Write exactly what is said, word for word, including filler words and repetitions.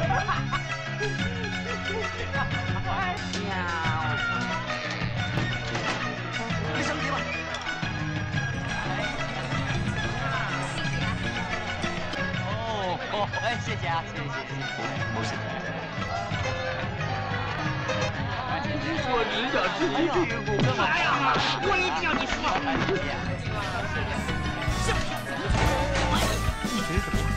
别着急吧。哦哦，哎，谢谢啊，谢谢谢谢谢谢，不是。 你说只想吃一屁股，哎呀，我一定要你说。 谢谢，谢谢。 你这是怎么？